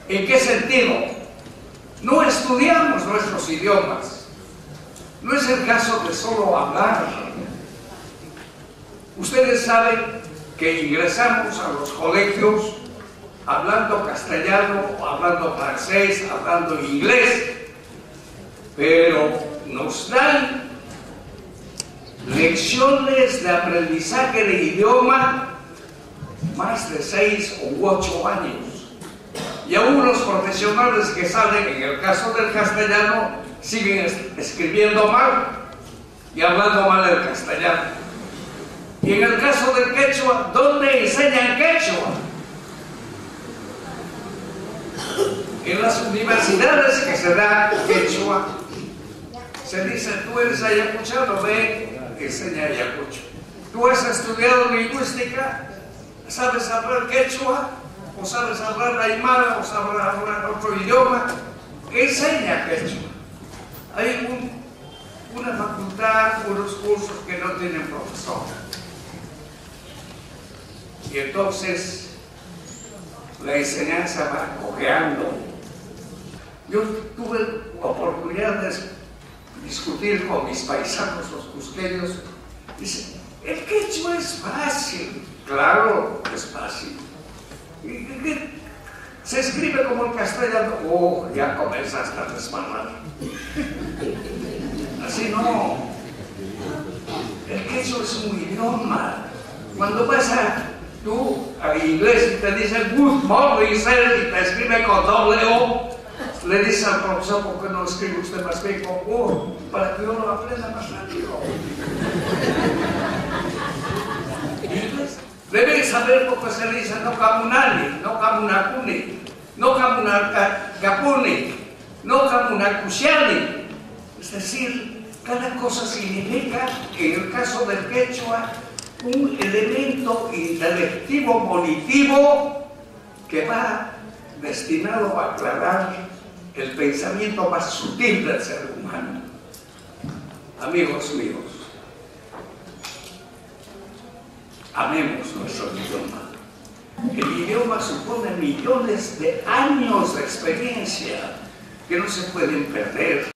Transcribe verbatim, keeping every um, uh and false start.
¿En qué sentido? No estudiamos nuestros idiomas. No es el caso de solo hablar. Ustedes saben que ingresamos a los colegios hablando castellano, hablando francés, hablando inglés, pero nos dan lecciones de aprendizaje de idioma más de seis u ocho años. Y aún los profesionales que salen, en el caso del castellano, siguen es escribiendo mal y hablando mal el castellano. Y en el caso del quechua, ¿dónde enseñan quechua? En las universidades que se da quechua, se dice, tú eres ayacuchano, ve, enseña ayacucho. Tú has estudiado lingüística, sabes hablar quechua, o sabes hablar aymara, o sabes hablar otro idioma, enseña quechua. Hay un, una facultad, unos cursos que no tienen profesor. Y entonces la enseñanza va cojeando. Yo tuve oportunidad de discutir con mis paisanos, los cusqueños. Dicen, el quechua es fácil. Claro, es fácil. Se escribe como el castellano. Oh, ya comenzaste a desmanar. Así no. El quechua es un idioma. Cuando vas a tú a inglés y te dicen good morning sir y te escribe con doble O, le dices al profesor, ¿por qué no lo escribe usted más bien con O? Para que yo lo aprenda más rápido. ¿Inglés? Deben saber por qué se le dice no camunani, no camunacuni, no camunacapuni, no camunacusiani. Es decir, cada cosa significa, en el caso del quechua, un elemento intelectivo, volitivo, que va destinado a aclarar el pensamiento más sutil del ser humano. Amigos míos, amemos nuestro idioma. El idioma supone millones de años de experiencia que no se pueden perder.